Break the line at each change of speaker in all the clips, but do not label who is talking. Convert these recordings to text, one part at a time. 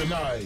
denied.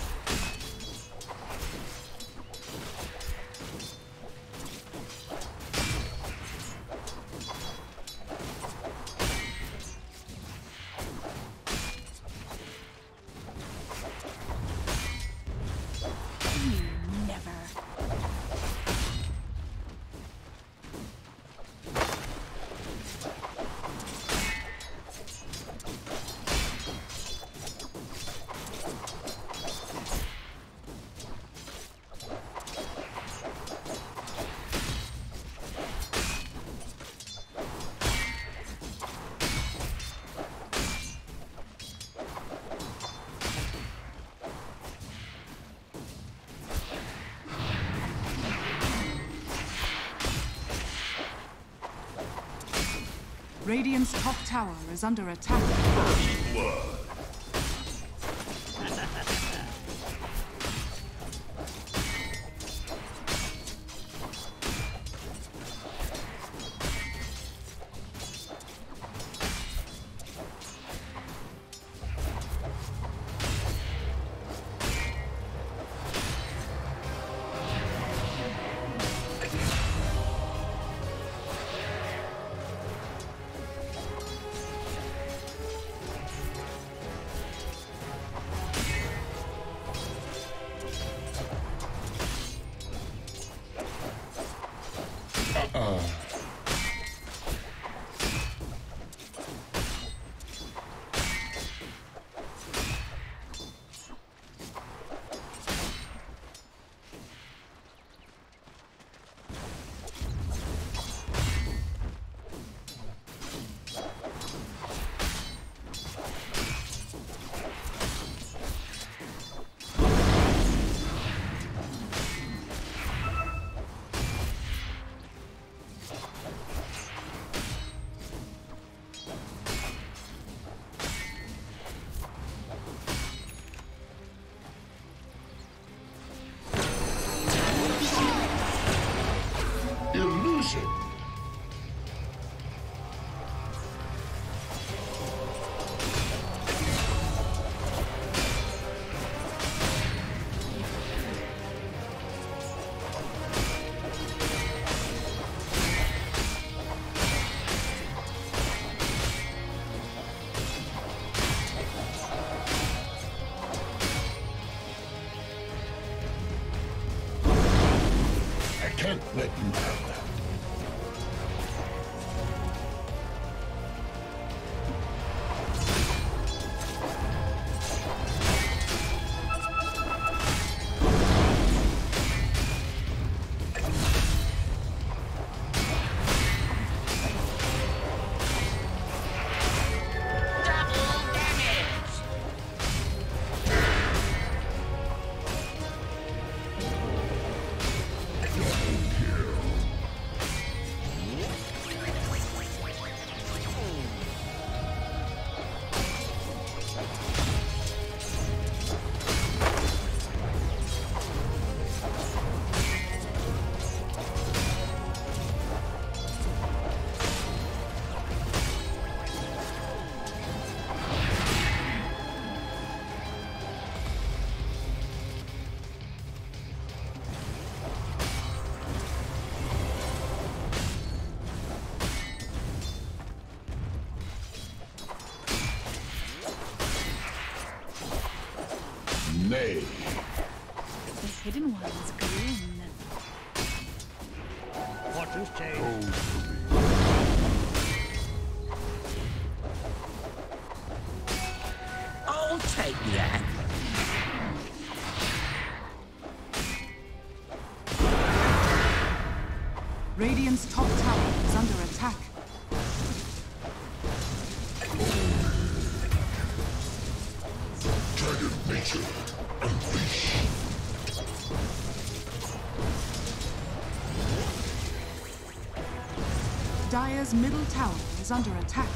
Radiant's top tower is under attack.
First blood. Can't let you have that. Nay.
The hidden ones grin.
Fortune's changed.
I'll take that.
Radiant's top tower is under attack.
Dragon nature, unleash.
Dire's middle tower is under attack.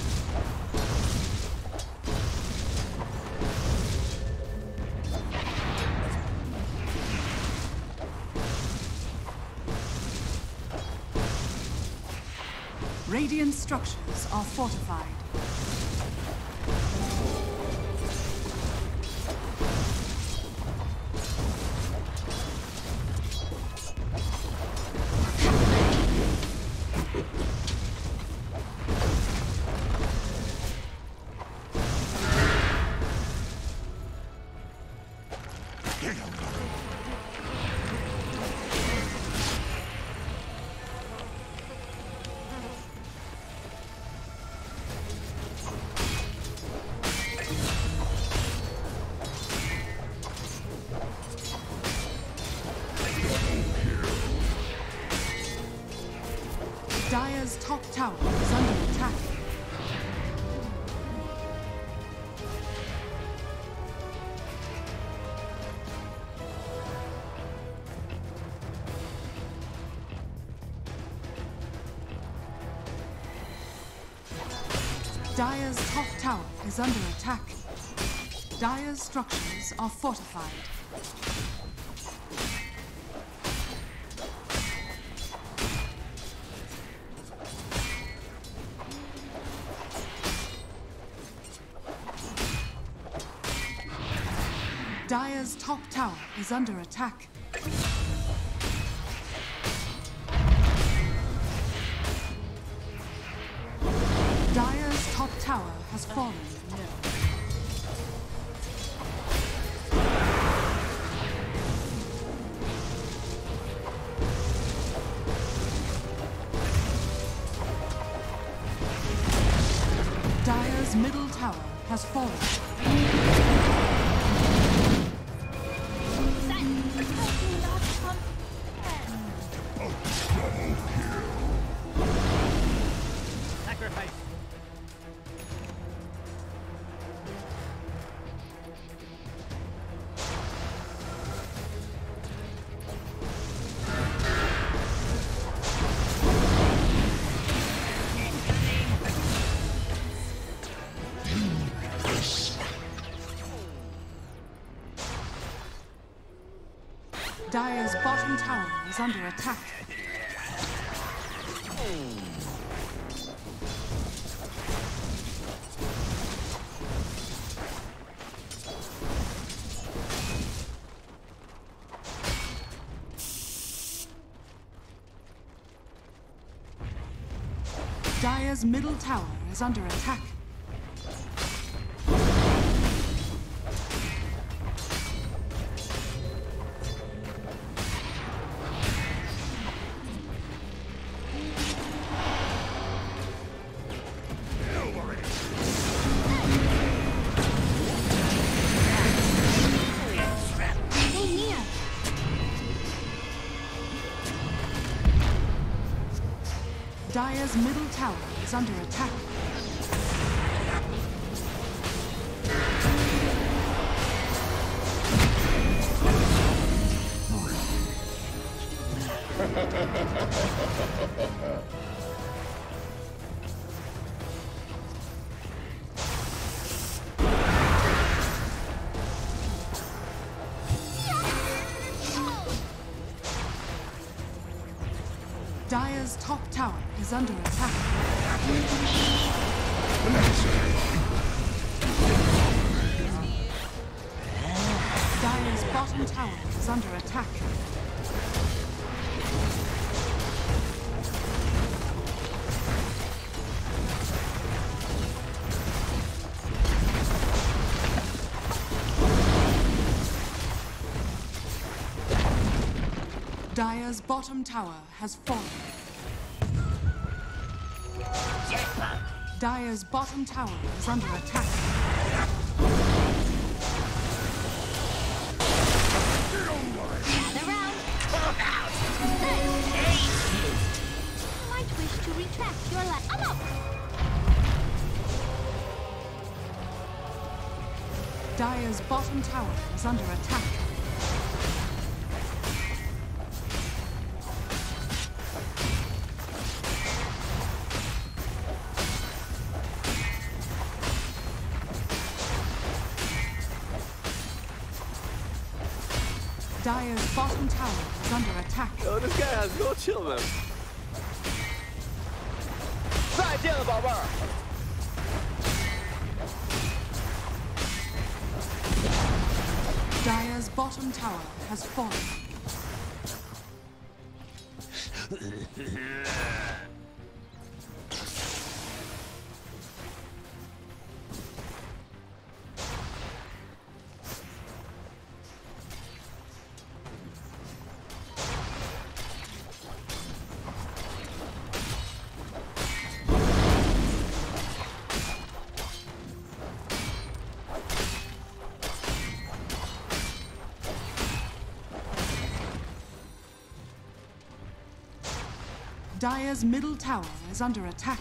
Radiant structures are fortified. Dire's top tower is under attack. Dire's top tower is under attack. Dire's structures are fortified. Dire's top tower is under attack. Dire's top tower has fallen. Dire's middle tower has fallen. Dire's bottom tower is under attack. Dire's middle tower is under attack. Dire's middle tower is under attack. Dire's top tower is under attack. Dire's bottom tower is under attack. Dire's bottom tower has fallen. Dire's bottom tower is under attack.
Gather round. You might wish to retract your I'm up.
Dire's bottom tower is under attack. Dire's bottom tower is under attack.
Oh, this guy has no chill, man. 再见了，宝贝儿。
Dire's bottom tower has fallen. Dire's middle tower is under attack.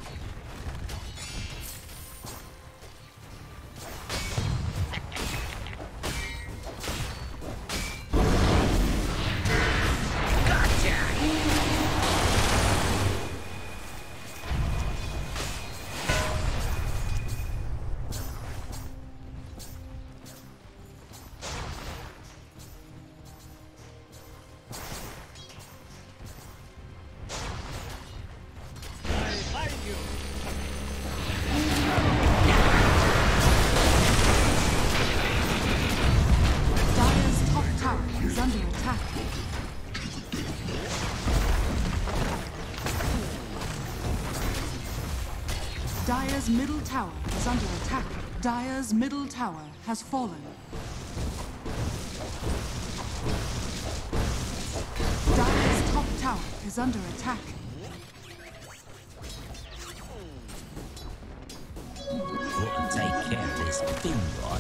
Dire's middle tower is under attack. Dire's middle tower has fallen. Dire's top tower is under attack.
Wouldn't take care of this thing, Rod.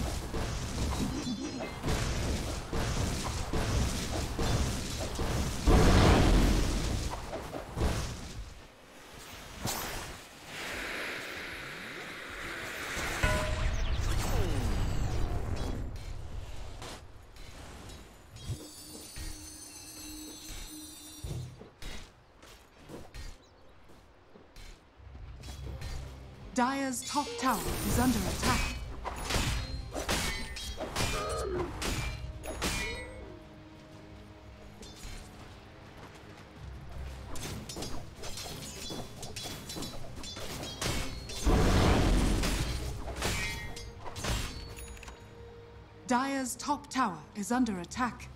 Dire's top tower is under attack. Dire's top tower is under attack.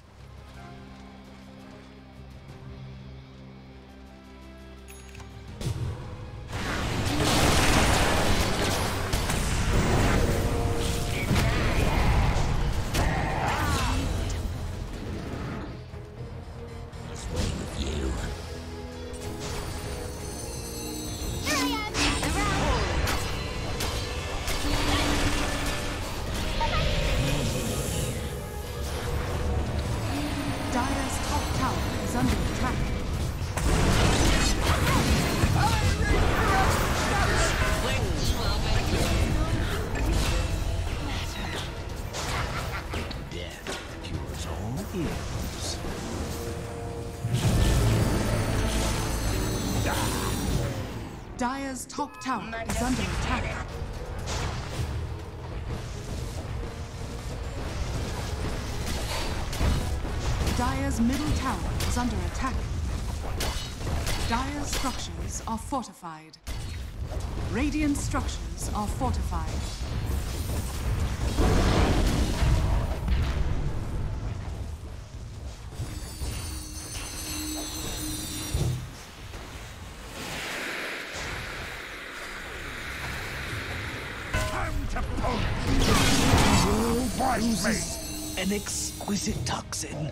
Dire's top tower is under attack. Dire's middle tower is under attack. Dire's structures are fortified. Radiant structures are fortified.
Uses an exquisite toxin.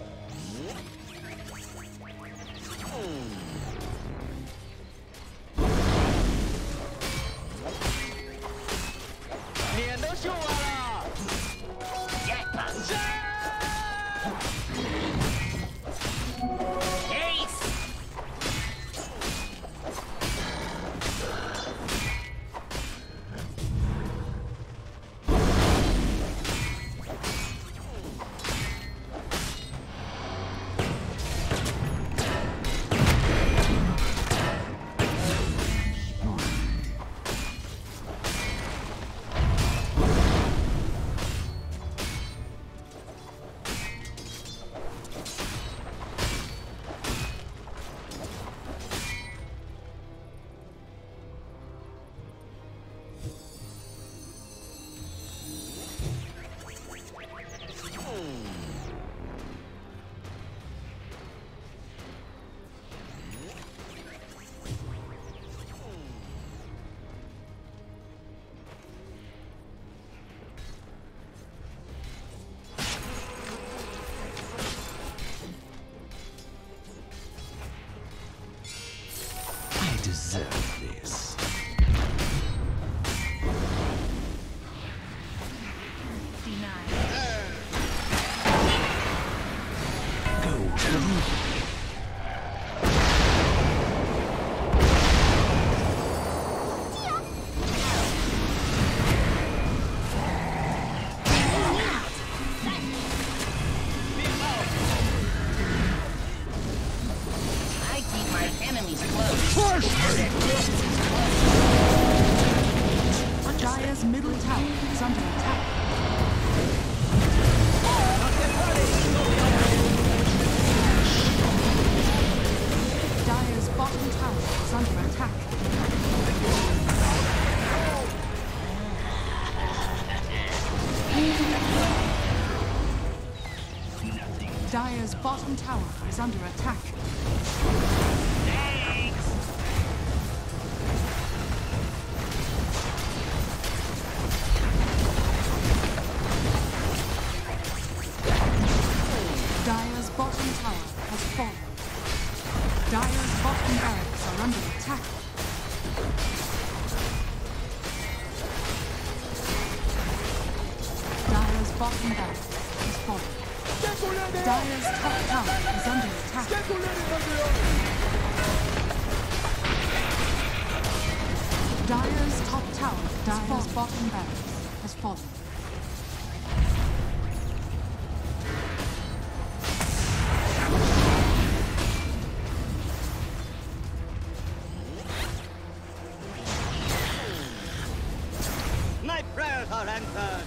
Deserve this.
Denied.
Go to
Dire's bottom tower is under attack. Dire's bottom tower has fallen. Dire's bottom barracks are under attack. Dire's bottom barracks has fallen. Dire's top tower is under attack. Dire's top tower, Dire's bottom barracks has fallen.
My prayers are answered.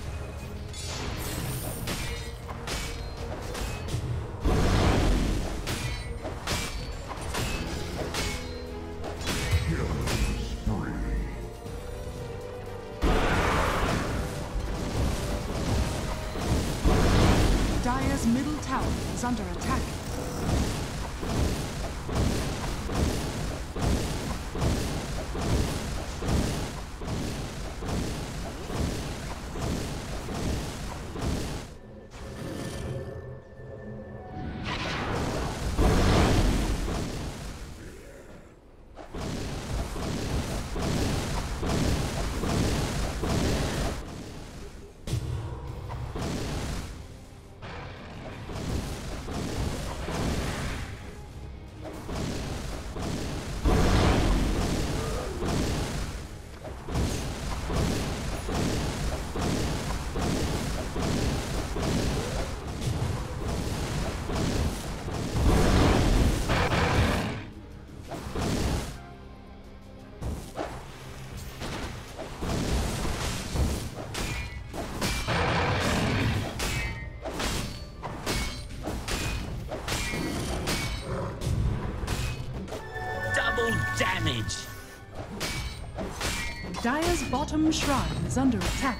Dire's middle tower is under attack.
Damage!
Dire's bottom shrine is under attack.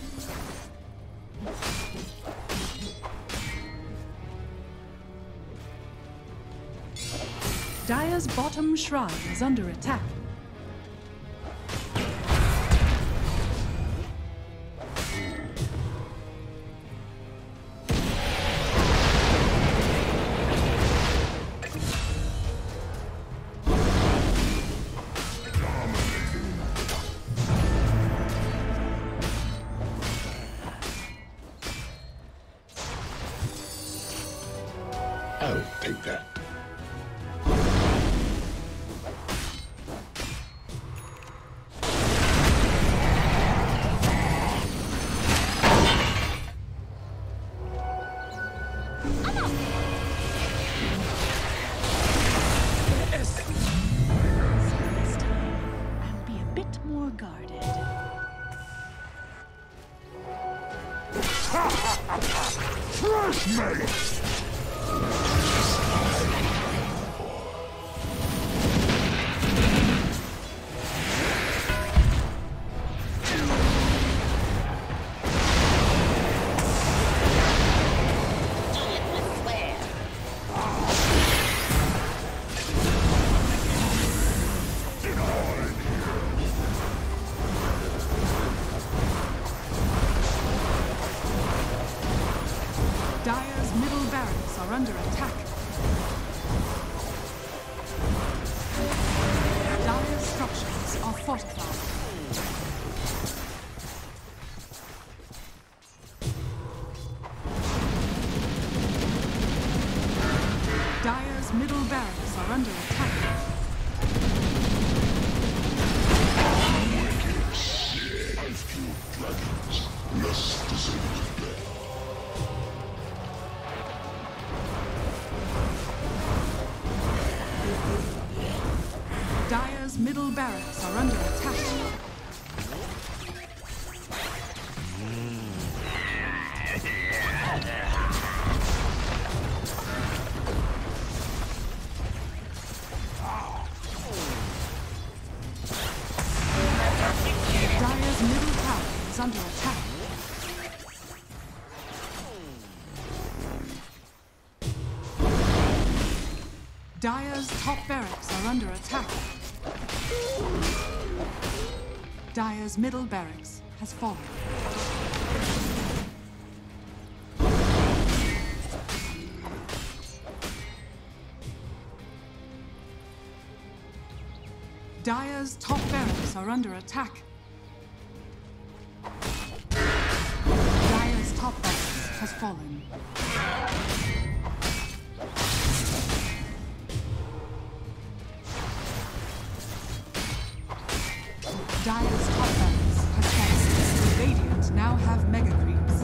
Dire's bottom shrine is under attack.
I'll take that.
This time, I'll be a bit more guarded.
Fresh mate!
Dire's middle barracks are under attack. Dire's structures are fortified. Dire's middle barracks are under attack.
Wicked shit. I've killed dragons. Less deserving of death.
Dire's middle barracks are under attack. Dire's middle tower is under attack. Dire's top barracks are under attack. Dire's middle barracks has fallen. Dire's top barracks are under attack. Dire's top barracks has fallen. Dire's top barracks has fallen. The Radiant now have mega creeps.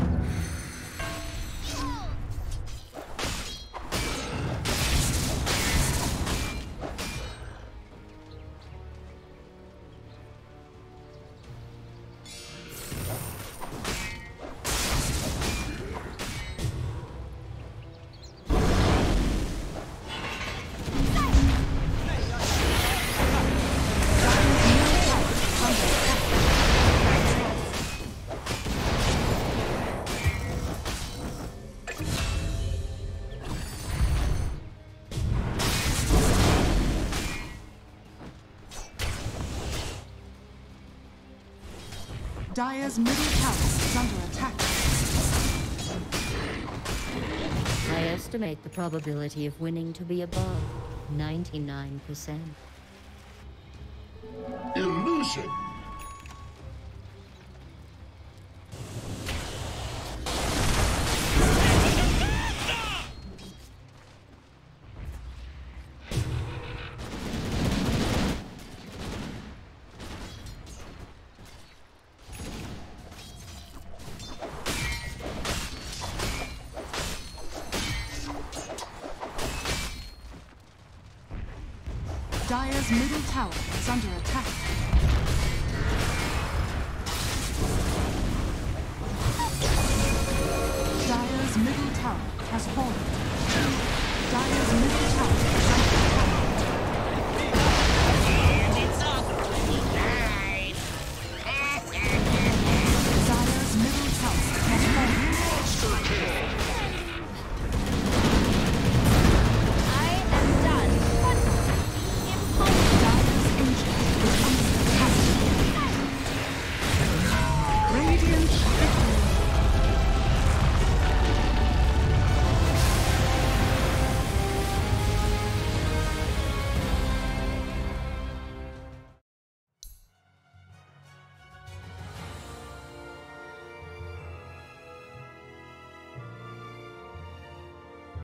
Dire's middle tower is under attack.
I estimate the probability of winning to be above 99%.
Illusion.
Dire's middle tower is under attack. Dire's middle tower has fallen. Dire's middle tower is under